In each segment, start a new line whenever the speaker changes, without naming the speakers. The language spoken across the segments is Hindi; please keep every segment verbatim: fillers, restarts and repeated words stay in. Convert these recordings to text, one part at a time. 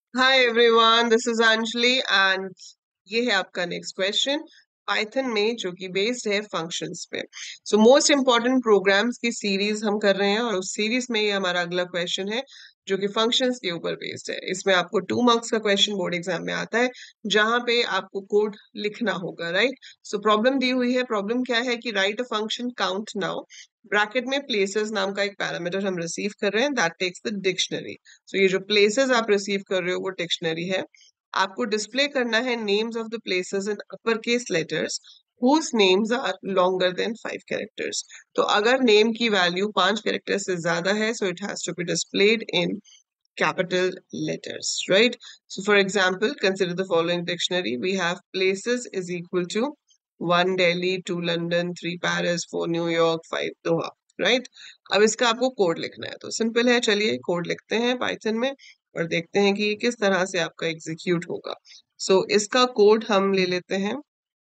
Hi everyone, this is Anjali and ये है आपका नेक्स्ट क्वेश्चन पाइथन में, जो कि बेस्ड है फंक्शंस पे। सो मोस्ट इंपॉर्टेंट प्रोग्राम्स की सीरीज हम कर रहे हैं और उस सीरीज में ये हमारा अगला क्वेश्चन है जो कि फंक्शंस के ऊपर बेस्ड है। इसमें आपको टू मार्क्स का क्वेश्चन बोर्ड एग्जाम में आता है जहां पे आपको कोड लिखना होगा, राइट। सो प्रॉब्लम दी हुई है। प्रॉब्लम क्या है कि write a function count now, bracket में प्लेसेस नाम का एक पैरामीटर हम रिसीव कर रहे हैं, that takes the dictionary. So ये जो प्लेसेस आप रिसीव कर रहे हो वो डिक्शनरी है। आपको डिस्प्ले करना है names of the places in upper case letters whose names are longer than five characters। तो अगर नेम की वैल्यू पांच कैरेक्टर से ज्यादा है, so it has to be displayed in capital letters, right? So for example, consider the following dictionary. We have places is equal to one Delhi, two London, three Paris, four New York, five Doha, right? अब इसका आपको कोड लिखना है, तो सिंपल है। चलिए कोड लिखते हैं पाइथन में और देखते हैं कि ये किस तरह से आपका एग्जीक्यूट होगा। सो so, इसका कोड हम ले लेते हैं।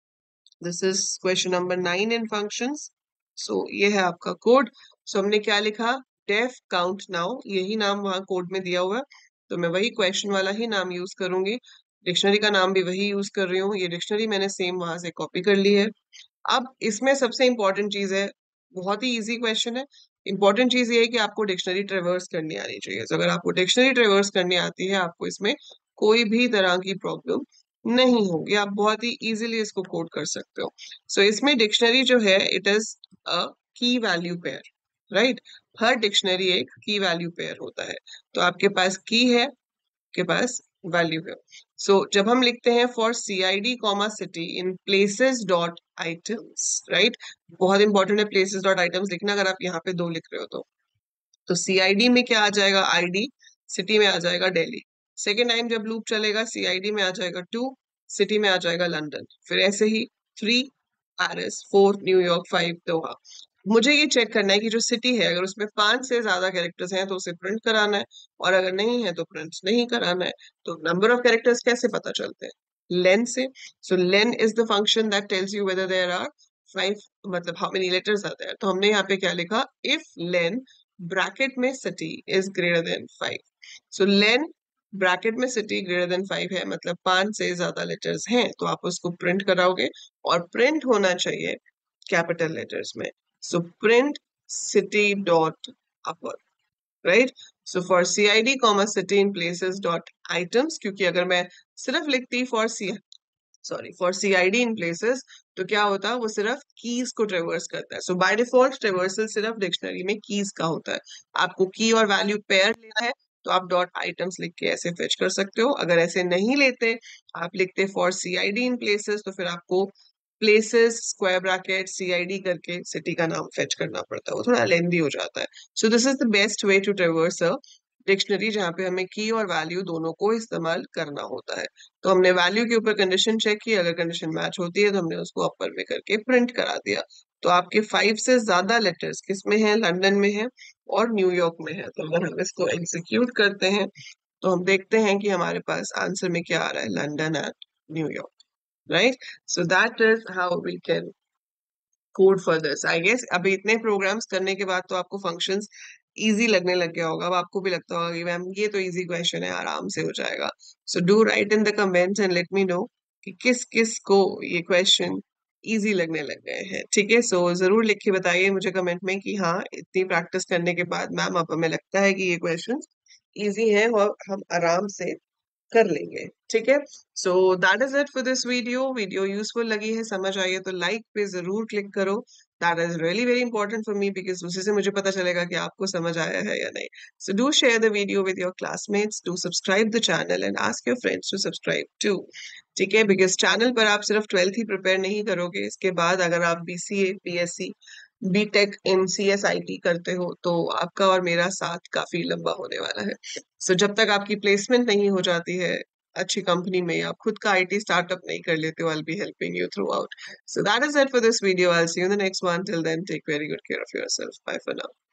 This is question number nine in functions. So ये है आपका कोड। सो so, हमने क्या लिखा, डेफ काउंट नाउ, यही नाम वहां कोड में दिया हुआ है, तो मैं वही क्वेश्चन वाला ही नाम यूज करूंगी। डिक्शनरी का नाम भी वही यूज कर रही हूँ। ये डिक्शनरी मैंने सेम वहां से कॉपी कर ली है। अब इसमें सबसे इंपॉर्टेंट चीज है, बहुत ही इजी क्वेश्चन है। इंपॉर्टेंट चीज ये है कि आपको डिक्शनरी ट्रेवर्स करनी आनी चाहिए। तो अगर आपको डिक्शनरी ट्रेवर्स करनी आती है, आपको इसमें कोई भी तरह की प्रॉब्लम नहीं होगी, आप बहुत ही इजीली इसको कोड कर सकते हो। सो so, इसमें डिक्शनरी जो है it is a key value pair, right. हर डिक्शनरी एक की वैल्यू पेयर होता है। तो आपके पास की है, के पास वैल्यू है। सो so, जब हम लिखते हैं for C I D comma city in places dot items, right, बहुत इंपॉर्टेंट है प्लेसेस डॉट आइटम्स लिखना अगर आप यहाँ पे दो लिख रहे हो तो। तो सी आई डी में क्या आ जाएगा, आई डी, सिटी में आ जाएगा दिल्ली। सेकेंड टाइम जब लूप चलेगा, सी आई डी में आ जाएगा टू, सिटी में आ जाएगा लंदन, फिर ऐसे ही three Paris, four New York, five Doha. मुझे ये चेक करना है कि जो सिटी है अगर उसमें पांच से ज्यादा कैरेक्टर्स हैं तो उसे प्रिंट कराना है, और अगर नहीं है तो प्रिंट नहीं कराना है। तो नंबर ऑफ कैरेक्टर्स कैसे पता चलते हैं, लेन से। So len is the function that tells you whether there are five, मतलब how many letters are there. तो हमने यहाँ पे क्या लिखा, इफ लेन ब्रैकेट में city is greater than five. So len bracket में सिटी ग्रेटर देन फाइव है, मतलब पांच से ज्यादा लेटर्स हैं, तो आप उसको प्रिंट कराओगे और प्रिंट होना चाहिए कैपिटल लेटर्स में। So print city dot upper, right. So for C I D comma city in places dot items, क्योंकि अगर मैं सिर्फ लिखती for C sorry for C I D in places तो क्या होता है, वो सिर्फ कीज को ट्रेवर्स करता है। सो बाय डिफॉल्ट ट्रेवर्सल सिर्फ डिक्शनरी में कीज का होता है। आपको की और वैल्यू पेयर लेना है तो आप डॉट आइटम्स लिख के ऐसे फेच कर सकते हो। अगर ऐसे नहीं लेते, आप लिखते for C I D in places, तो फिर आपको places square bracket C I D करके सिटी का नाम फेच करना पड़ता है, वो थोड़ा लेंदी हो जाता है। So this is the best way to traverse a dictionary, जहाँ पे हमें की और वैल्यू दोनों को इस्तेमाल करना होता है। तो हमने वैल्यू के ऊपर कंडीशन चेक की, अगर कंडीशन मैच होती है तो हमने उसको अपर में करके प्रिंट करा दिया। तो आपके फाइव से ज्यादा लेटर्स किस में है, लंदन में है और न्यूयॉर्क में है। तो अगर हम इसको एग्जीक्यूट करते हैं तो हम देखते हैं कि हमारे पास आंसर में क्या आ रहा है, London and New York, right. So that is how we can code for this. I guess अभी इतने प्रोग्राम्स करने के बाद तो आपको फंक्शंस इजी लगने लग गया होगा। अब आपको भी लगता होगा कि मैम ये तो इजी क्वेश्चन है, आराम से हो जाएगा। So do write in the comments and let me know कि किस किस को ये क्वेश्चन इजी लगने लग गए हैं, ठीक है। सो so, जरूर लिख के बताइए मुझे कमेंट में कि हाँ, इतनी प्रैक्टिस करने के बाद मैम अब हमें लगता है कि ये क्वेश्चन इजी है और हम आराम से कर लेंगे, ठीक है। So that is it for this video. Video useful लगी है, समझ आई है तो लाइक पे जरूर क्लिक करो। That is really very important for me, because उसी से मुझे पता चलेगा कि आपको समझ आया है या नहीं। So do share the video with your classmates, do subscribe the channel and ask your friends to subscribe to, ठीक है। बिकॉज चैनल पर आप सिर्फ ट्वेल्थ ही प्रिपेयर नहीं करोगे, इसके बाद अगर आप B C A, P S C, B tech in C S I T करते हो तो आपका और मेरा साथ काफी लंबा होने वाला है। सो so, जब तक आपकी प्लेसमेंट नहीं हो जाती है अच्छी कंपनी में, आप खुद का आई टी स्टार्टअप नहीं कर लेते हो, I will be helping you throughout. So that is it for this video. I will see you in the next one. Till then take very good care of yourself. Bye for now.